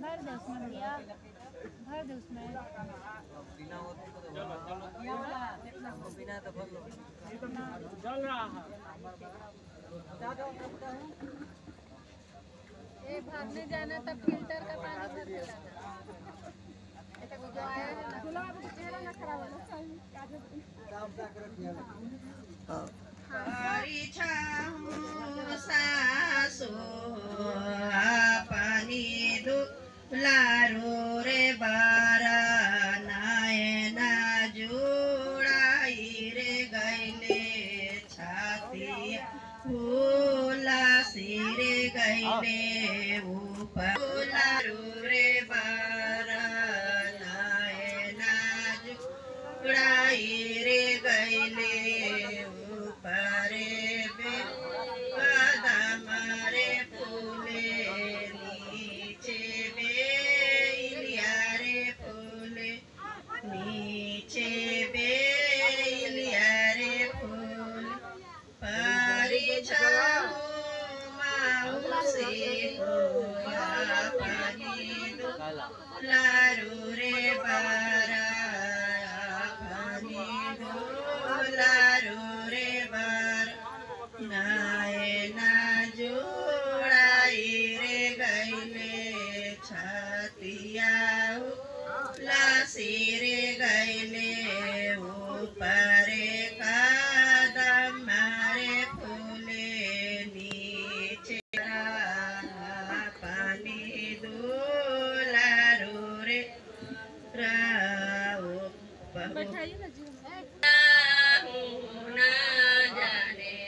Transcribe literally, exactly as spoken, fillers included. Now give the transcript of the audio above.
भर दे उसमें भैया, भर दे उसमें। बिना वो तो बिना तो भर लो। चल रहा है। ये भागने जाना तब फिल्टर का पानी भर के लाना। जो आया है ना गुलाब का चेहरा ना खराब हो सासो पानी दुलारो रे बारा नायना जोड़ाई रे गैले छाती फूला सिरे गैले ऊपर दुलारो रे बारा नायना जोड़ाई रे गैले ऊपर मारे फूले नीचे बेलिया रे फूले नीचे बेलिया रे फूल पारी जाओ माऊ से होया पानी दो लारू रे बारा पानी दो लारू रे बारा नायना जोड़ाई रे गैले छातिया लासी रे गैले ऊपर कदम मारे फूले नीचे पानी दुलारू रे राओ बैठाइए ना जी। ना जाने